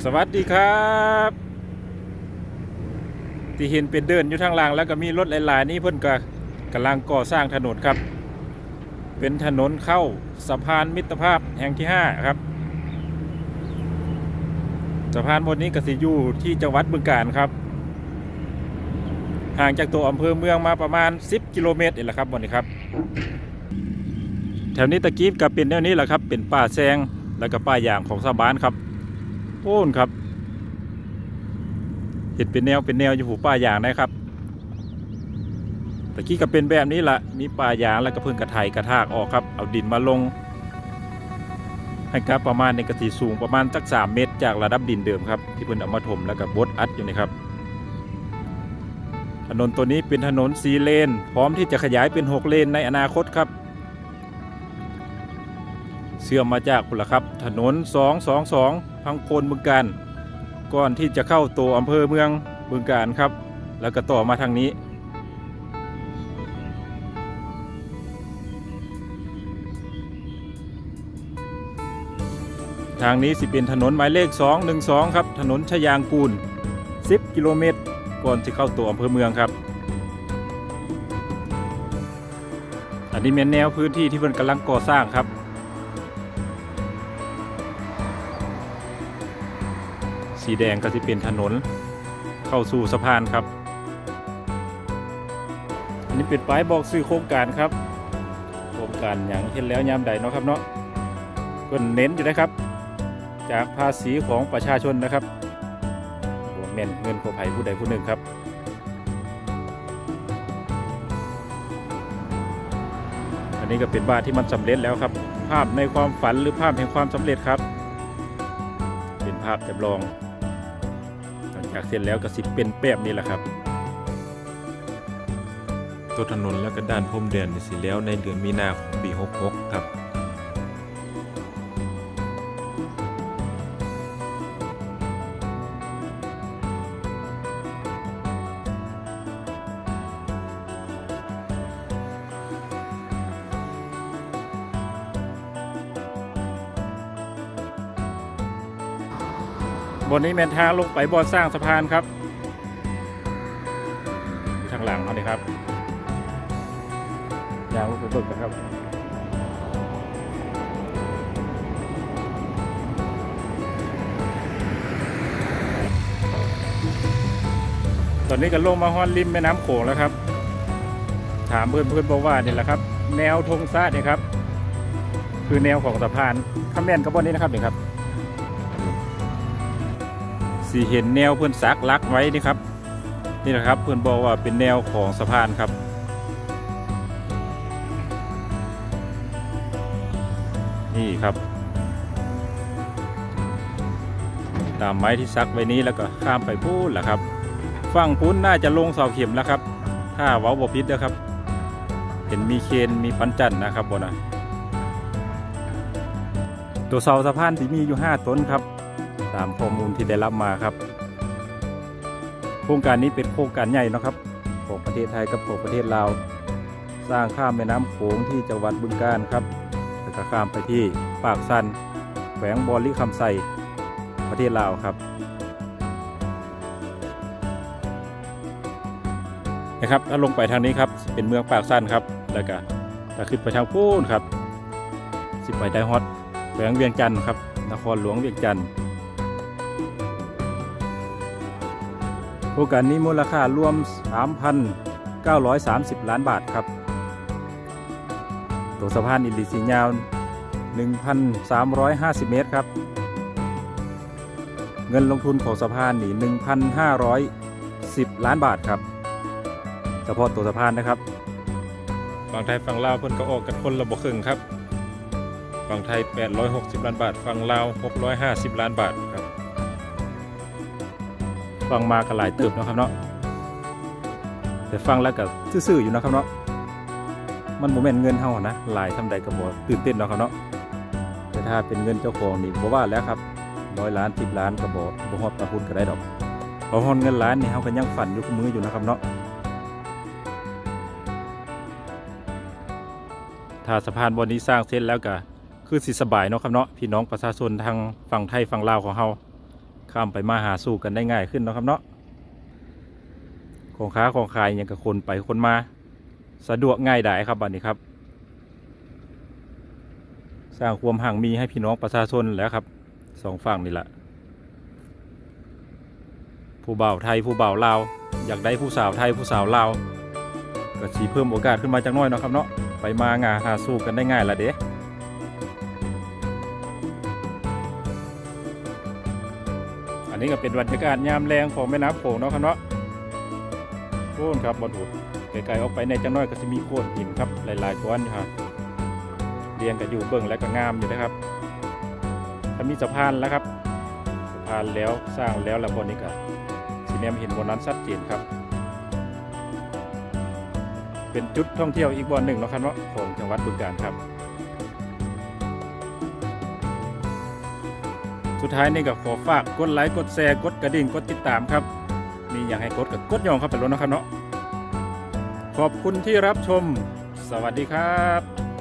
สวัสดีครับที่เห็นเป็นเดินอยู่ทางล่างแล้วก็มีรถหลายๆนี้เพิ่นก็กำลังก่อสร้างถนนครับเป็นถนนเข้าสะพานมิตรภาพแห่งที่5ครับสะพานบนนี้ก็สิอยู่ที่จังหวัดบึงกาฬครับห่างจากตัวอำเภอเมืองมาประมาณ10 กิโลเมตรนี่แหละครับบนนี้ครับแถวนี้ตะกี้ก็เป็นแนวนี้แหละครับเป็นป่าแซงแล้วก็ป่ายางของชาวบ้านครับโอ้นครับเห็นเป็นแนวอยู่หูป่ายางนะครับตะกี้ก็เป็นแบบนี้ละมีป่ายางแล้วก็เพิ่งกระไถกระทากออกครับเอาดินมาลงให้กับประมาณในกระสีสูงประมาณสัก3 เมตรจากระดับดินเดิมครับที่เพิ่นเอามาถมแล้วก็บดอัดอยู่นี่ครับถนนตัวนี้เป็นถนน4 เลนพร้อมที่จะขยายเป็น6 เลนในอนาคตครับเชื่อมมาจากพุ่นละครับถนน222พังโคนบึงกาฬก่อนที่จะเข้าตัวอำเภอเมืองบึงกาฬครับแล้วก็ต่อมาทางนี้ทางนี้สิเป็นถนนหมายเลข212ครับถนนชยางกูล10 กิโลเมตรก่อนจะเข้าตัวอำเภอเมืองครับอันนี้เป็นแนวพื้นที่ที่เพิ่นกำลังก่อสร้างครับสีแดงก็จะเป็นถนนเข้าสู่สะพานครับอันนี้เป็นป้ายบอกชื่อโครงการครับโครงการอย่างเห็นแล้วยามใดเนาะครับเนาะเพิ่นเน้นอยู่นะครับจากภาษีของประชาชนนะครับบ่แม่นเงินของไผผู้ใดผู้หนึ่งครับอันนี้ก็เป็นบ้านที่มันสำเร็จแล้วครับภาพในความฝันหรือภาพแห่งความสำเร็จครับเป็นภาพจำลองจากเสร็จแล้วก็สิเป็นแบบนี้แหละครับตัวถนนแล้วก็ด้านพรมแดนสิแล้วในเดือนมีนาคมปี66ครับบนนี้เป็นทางลงไปบ่อสร้างสะพานครับทางหลังเขาเลยครับยางลงไปเบิกกันครับตอนนี้ก็ลงมาฮอนริมแม่น้ำโขงแล้วครับถามเพื่อนบอกว่าเนี่ยแหละครับแนวธงชาติเนี่ยครับคือแนวของสะพานข้ามแม่นกับบนนี้นะครับเนี่ยครับสีเห็นแนวเพื่อนซักลักไว้นี่ครับนี่นะครับเพื่อนบอกว่าเป็นแนวของสะพานครับนี่ครับตามไม้ที่ซักไว้นี้แล้วก็ข้ามไปพูนแหละครับฝั่งพุ้นน่าจะลงเสาเข็มแล้วครับถ้าเว้าบ่ผิดนะครับเห็นมีเคนมีปันจันนะครับบนนะตัวเสาสะพานที่มีอยู่5 ต้นครับตามข้อมูลที่ได้รับมาครับโครงการนี้เป็นโครงการใหญ่นะครับของประเทศไทยกับของประเทศลาวสร้างข้ามแม่น้ำโขงที่จังหวัดบึงกาฬครับแล้วก็ข้ามไปที่ปากซันแขวงบอลิคำไซประเทศลาวครับนะครับถ้าลงไปทางนี้ครับเป็นเมืองปากซันครับแล้วก็ถ้าขึ้นไปทางพูนครับสิไปไดฮอตแขวงเวียงจันทร์ครับนครหลวงเวียงจันทร์โครงการนี้มูลค่ารวม 3,930 ล้านบาทครับตัวสะพานอินดีสียาว 1,350 เมตรครับเงินลงทุนของสะพานนี่ 1,510 ล้านบาทครับเฉพาะตัวสะพานนะครับฝั่งไทยฝั่งลาวเพิ่นก็ออกกันคนละบ่ครึ่งครับฝั่งไทย860 ล้านบาทฝั่งลาว650 ล้านบาทครับฟังมาก็หลายเติบนะครับเนาะแต่ฟังแล้วก็ซื่อๆอยู่นะครับเนาะมันโมเมนต์เงินเท่านะหลายทำใดก็บ่ตื่นเต้นนะครับเนาะแต่ถ้าเป็นเงินเจ้าของนี่บ่ว่าแล้วครับ100 ล้าน10 ล้านก็บ่ฮอดตะพุนก็ได้ดอกพอฮอดเงินล้านนี่เฮาก็ยังฝันอยู่กับมืออยู่นะครับเนาะถ้าสะพานบนนี้สร้างเสร็จแล้วก็คือสิสบายเนาะครับเนาะพี่น้องประชาชนทางฝั่งไทยฝั่งลาวของเฮาข้ามไปมาหาสู่กันได้ง่ายขึ้นเนาะครับเนาะของค้าของขายยังกับคนไปคนมาสะดวกง่ายได้ครับบัดนี้ครับสร้างความห่างมีให้พี่น้องประชาชนแล้วครับสองฝั่งนี่แหละผู้บ่าวไทยผู้บ่าวลาวอยากได้ผู้สาวไทยผู้สาวลาวก็สีเพิ่มโอกาสขึ้นมาจากน้อยเนาะครับเนาะไปมางาหาสู่กันได้ง่ายละเด้อันนี้ก็เป็นบรรยากาศยามแรงของแม่น้ำโขงเนาะครับเนาะโค่นครับบอลหุดไกลๆออกไปในจังน้อยก็จะมีโค่นหินครับหลายๆก้อนอยู่ครับเรียงกันอยู่เบิ่งและก็งามอยู่นะครับถ้ามีสะพานแล้วครับสะพานแล้วสร้างแล้วบนนี้ก็สีแนมเห็นบนนั้นชัดเจนครับเป็นจุดท่องเที่ยวอีกบอนหนึ่งเนาะครับเนาะของจังหวัดบึงกาฬครับสุดท้ายนี่ก็ขอฝากกดไลค์กดแชร์กดกระดิ่งกดติดตามครับนี่อยากให้กดกับกดยองเข้าไปแล้วนะครับเนาะขอบคุณที่รับชมสวัสดีครับ